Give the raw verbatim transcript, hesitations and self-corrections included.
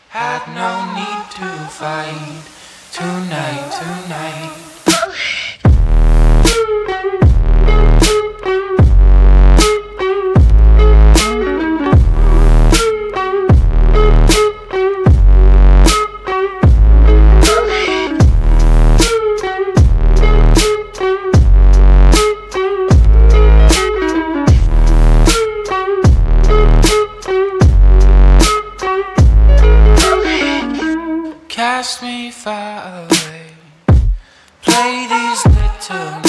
Had no need to fight tonight, tonight. Cast me far away. Play these little